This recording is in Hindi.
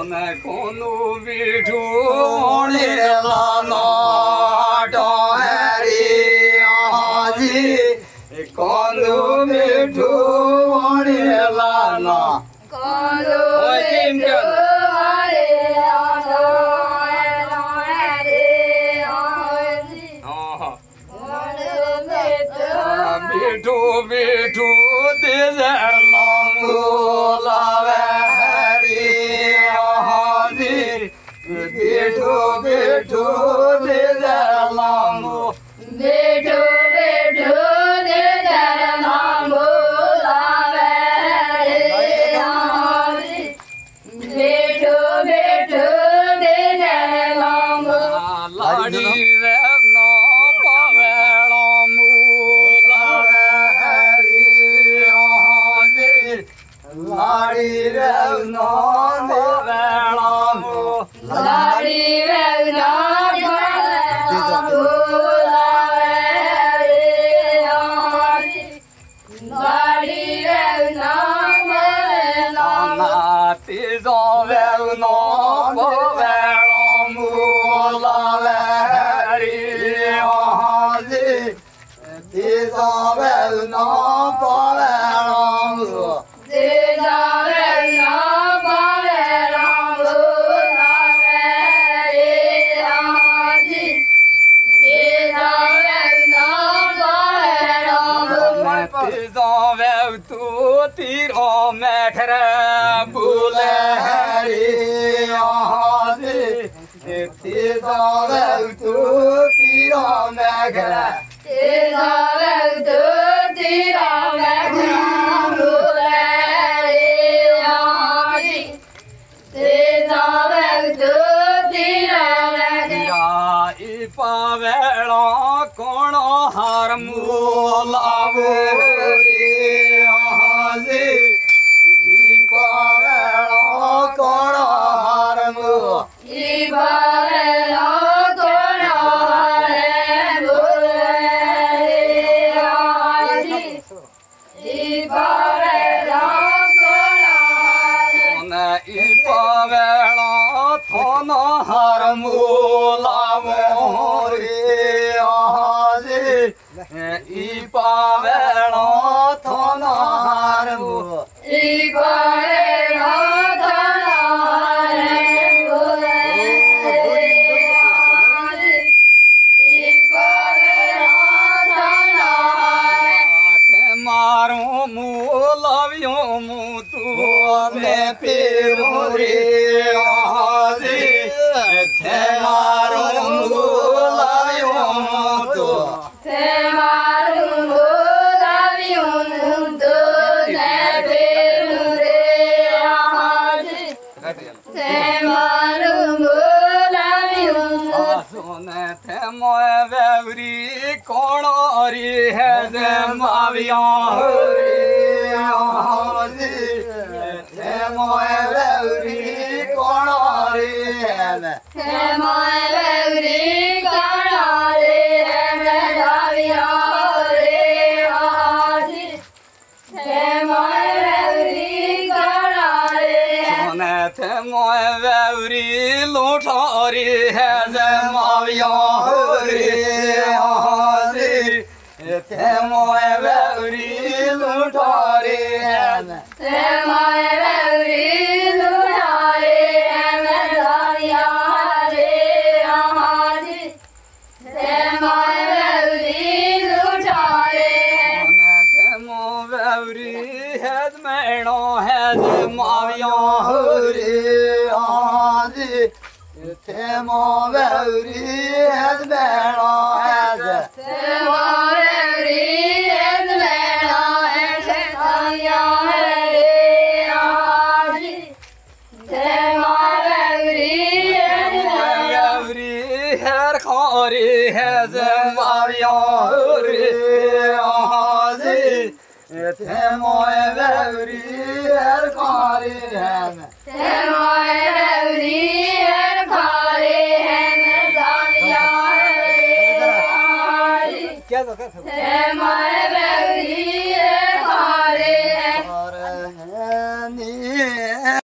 सोने कोनो बिठूने लाना टोहरी आजी कोनो बिठूने लाना कोनो बिठू बिठू दिल बेठो बेठो दे लामो बेठो बेठो दे लामो लावे बेठो बेठो दे लामो लाड़ी रे नो पावेलो मु लावे लाड़ी रे नो पावेलो मु लाड़ी वेगना लाड़ी वेगना तीजो वेगनो पवेलो मुलावेरी तीजो वेगनो पवेलो तीजो वेगनो तू तीरो मैखरे बुले तू तीरो मैखरे तू तीरो मैखरे बुले तू तीरो मैखरे पावेलो कोनो हार मूलावो क्या